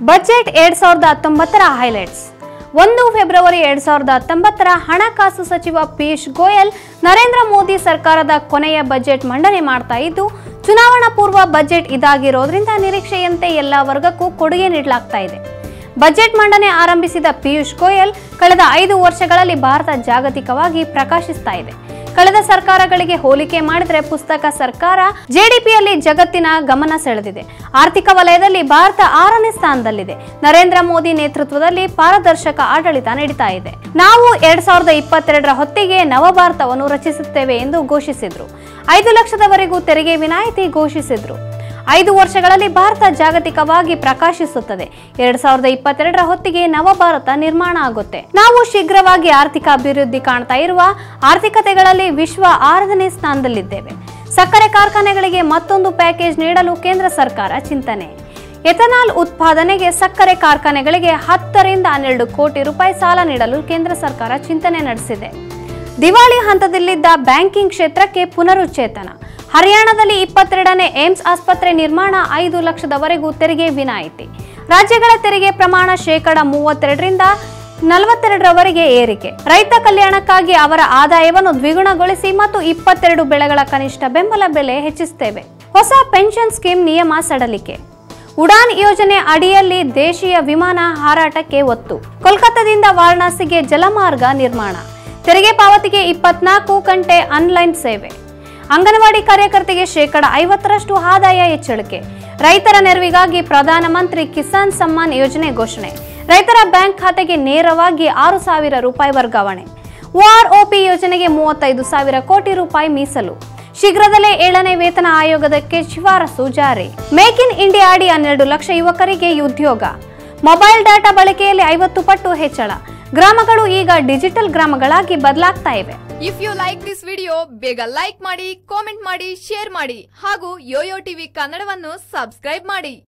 Budget 2019 highlights 1 February 2019 ಹಣಕಾಸು ಸಚಿವ ಪಿಯೂಷ್ ಗೋಯಲ್ ನರೇಂದ್ರ ಮೋದಿ ಸರ್ಕಾರದ ಕೊನೆಯ ಬಜೆಟ್ ಮಂಡನೆ ಮಾಡ್ತಾ ಇದ್ದು, ಚುನಾವಣಾ ಪೂರ್ವ ಬಜೆಟ್ ಇದಾಗಿರೋದ್ರಿಂದ ನಿರೀಕ್ಷೆಯಂತೆ ಎಲ್ಲ ವರ್ಗಕ್ಕೂ ಕೊಡುಗೆ ನೀಡಲಾಗ್ತಾ ಇದೆ. ಬಜೆಟ್ ಮಂಡನೆ ಆರಂಭಿಸಿದ ಪಿಯೂಷ್ ಗೋಯಲ್, ಕಳೆದ 5 ವರ್ಷಗಳಲ್ಲಿ ಭಾರತ ಜಾಗತಿಕವಾಗಿ ಪ್ರಕಾಶಿಸ್ತಾ ಇದೆ. ಕಳೆದ ಸರ್ಕಾರಗಳಿಗೆ ಹೋಲಿಕೆ ಮಾಡಿದರೆ ಪುಸ್ತಕ ಸರ್ಕಾರ ಜಿಡಿಪಿಯಲ್ಲಿ ಜಗತ್ತಿನ ಗಮನ ಸೆಳೆದಿದೆ. ಆರ್ಥಿಕ ವಲಯದಲ್ಲಿ ಭಾರತ 6ನೇ ಸ್ಥಾನದಲ್ಲಿದೆ. ನರೇಂದ್ರ ಮೋದಿ ನೇತೃತ್ವದಲ್ಲಿ ಪಾರದರ್ಶಕ ಆಡಳಿತ ನಡೀತಾ ಇದೆ. ನಾವು 2022ರ ಹೊತ್ತಿಗೆ ನವಭಾರತವನ್ನು ರಚಿಸುತ್ತೇವೆ ಎಂದು ಘೋಷಿಸಿದ್ರು. 5 ಲಕ್ಷದವರೆಗೂ ತೆರಿಗೆ ವಿನಾಯಿತಿ ಘೋಷಿಸಿದ್ರು. 5 ವರ್ಷಗಳಲ್ಲಿ ಭಾರತ ಜಾಗತಿಕವಾಗಿ ಪ್ರಕಾಶಿಸುತ್ತದೆ. 2022ರ ಹೊತ್ತಿಗೆ ನವಭಾರತ ನಿರ್ಮಾಣ ಆಗುತ್ತೆ. ನಾವು ಶೀಘ್ರವಾಗಿ ಆರ್ಥಿಕ ಅಭಿವೃದ್ಧಿ ಕಾಣ್ತಾ ಇರುವ ಆರ್ಥಿಕತೆಗಳಲ್ಲಿ ವಿಶ್ವ 6ನೇ ಸ್ಥಾನದಲ್ಲಿದ್ದೇವೆ. ಸಕ್ಕರೆ ಕಾರ್ಖಾನೆಗಳಿಗೆ ಮತ್ತೊಂದು ಪ್ಯಾಕೇಜ್ ನೀಡಲು ಕೇಂದ್ರ ಸರ್ಕಾರ ಚಿಂತನೆ. ಎಥನಾಲ್ ಉತ್ಪಾದನೆಗೆ ಸಕ್ಕರೆ ಕಾರ್ಖಾನೆಗಳಿಗೆ 10 ರಿಂದ 12 ಕೋಟಿ ರೂಪಾಯಿ ಸಾಲ ನೀಡಲು ಕೇಂದ್ರ ಸರ್ಕಾರ ಚಿಂತನೆ ನಡೆಸಿದೆ. ದಿವಾಳಿ ಹಂತದಲ್ಲಿದ್ದ ಬ್ಯಾಂಕಿಂಗ್ ಕ್ಷೇತ್ರಕ್ಕೆ ಪುನರುಚ್ಚೇತನ. ಹರಿಯಾಣದಲ್ಲಿ 22ನೇ ಏಮ್ಸ್ ಆಸ್ಪತ್ರೆ ನಿರ್ಮಾಣ, 5 ಲಕ್ಷದವರೆಗೂ ತೆರಿಗೆ ವಿನಾಯಿತಿ. ರಾಜ್ಯಗಳ ತೆರಿಗೆ ಪ್ರಮಾಣ 32% 42% ಏರಿಕೆ. ರೈತ ಕಲ್ಯಾಣಕ್ಕಾಗಿ ಅವರ ಆದಾಯವನ್ನು ದ್ವಿಗುಣಗೊಳಿಸಿ ಮತ್ತು 22 ಬೆಳೆಗಳ ಕನಿಷ್ಠ ಬೆಂಬಲ ಬೆಲೆ ಹೆಚ್ಚಿಸುತ್ತೇವೆ. ಹೊಸ ಪೆನ್ಷನ್ ಸ್ಕೀಮ್ ನಿಯಮ ಸಡಲಿಕೆ. ಉಡಾನ್ ಯೋಜನೆ ಅಡಿಯಲ್ಲಿ ದೇಶೀಯ ವಿಮಾನ ಹಾರಾಟಕ್ಕೆ ಒತ್ತು. ಕೋಲ್ಕತ್ತಾದಿಂದ ವಾರಣಾಸಿಗೆ ಜಲಮಾರ್ಗ ನಿರ್ಮಾಣ. ತೆರಿಗೆ ಪಾವತಿಗೆ 24 ಗಂಟೆ ಆನ್ಲೈನ್ ಸೇವೆ. ಅಂಗನವಾಡಿ ಕಾರ್ಯಕರ್ತೆಗೆ 50% ಆದಾಯ ಹೆಚ್ಚಳಿಕೆ. ರೈತರ ನೆರವಿಗಾಗಿ ಪ್ರಧಾನಮಂತ್ರಿ ಕಿಸಾನ್ ಸಮ್ಮಾನ್ ಯೋಜನೆ ಘೋಷಣೆ. ರೈತರ ಬ್ಯಾಂಕ್ ಖಾತೆಗೆ ನೇರವಾಗಿ 6,000 ರೂಪಾಯಿ ವರ್ಗಾವಣೆ. OROP ಯೋಜನೆಗೆ 35,000 ಕೋಟಿ ರೂಪಾಯಿ ಮೀಸಲು. ಶೀಘ್ರದಲ್ಲೇ 7ನೇ ವೇತನ ಆಯೋಗಕ್ಕೆ ಶಿಫಾರಸು ಜಾರಿ. ಮೇಕ್ ಇನ್ ಇಂಡಿಯಾ ಅಡಿ 12 ಲಕ್ಷ ಯುವಕರಿಗೆ ಉದ್ಯೋಗ. ಮೊಬೈಲ್ ಡಾಟಾ ಬಳಕೆಯಲ್ಲಿ 50 ಪಟ್ಟು ಹೆಚ್ಚಳ. ಗ್ರಾಮಗಳು ಈಗ ಡಿಜಿಟಲ್ ಗ್ರಾಮಗಳಾಗಿ ಬದಲಾಗ್ತಾ ಇವೆ. If you like this video, ಬೇಗ ಲೈಕ್ ಮಾಡಿ, ಕಾಮೆಂಟ್ ಮಾಡಿ, ಶೇರ್ ಮಾಡಿ ಹಾಗೂ ಯೋಯೋ ಟಿವಿ ಕನ್ನಡವನ್ನು ಸಬ್ಸ್ಕ್ರೈಬ್ ಮಾಡಿ.